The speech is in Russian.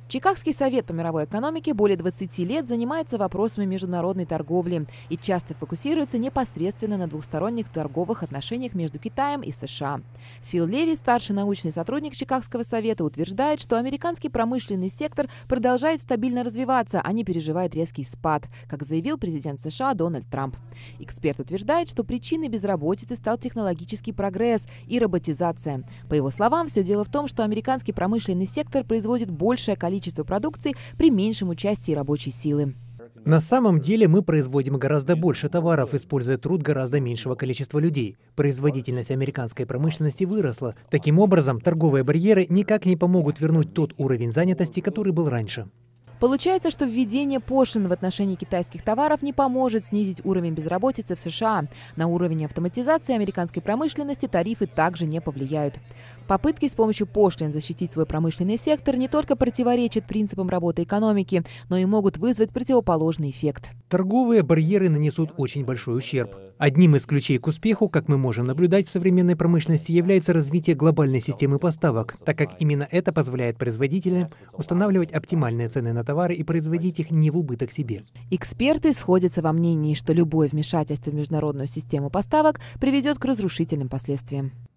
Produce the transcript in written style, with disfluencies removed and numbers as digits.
Чикагский совет по мировой экономике более 20 лет занимается вопросами международной торговли и часто фокусируется непосредственно на двусторонних торговых отношениях между Китаем и США. Фил Леви, старший научный сотрудник Чикагского совета, утверждает, что американский промышленный сектор продолжает стабильно развиваться, а не переживает резкий спад, как заявил президент США Дональд Трамп. Эксперт утверждает, что причиной безработицы стал технологический прогресс и роботизация. По его словам, все дело в том, что американский промышленный сектор производит большее количество продукции при меньшем участии рабочей силы. На самом деле мы производим гораздо больше товаров, используя труд гораздо меньшего количества людей. Производительность американской промышленности выросла. Таким образом, торговые барьеры никак не помогут вернуть тот уровень занятости, который был раньше. Получается, что введение пошлин в отношении китайских товаров не поможет снизить уровень безработицы в США. На уровень автоматизации американской промышленности тарифы также не повлияют. Попытки с помощью пошлин защитить свой промышленный сектор не только противоречат принципам работы экономики, но и могут вызвать противоположный эффект. Торговые барьеры нанесут очень большой ущерб. Одним из ключей к успеху, как мы можем наблюдать в современной промышленности, является развитие глобальной системы поставок, так как именно это позволяет производителям устанавливать оптимальные цены на товары и производить их не в убыток себе. Эксперты сходятся во мнении, что любое вмешательство в международную систему поставок приведет к разрушительным последствиям.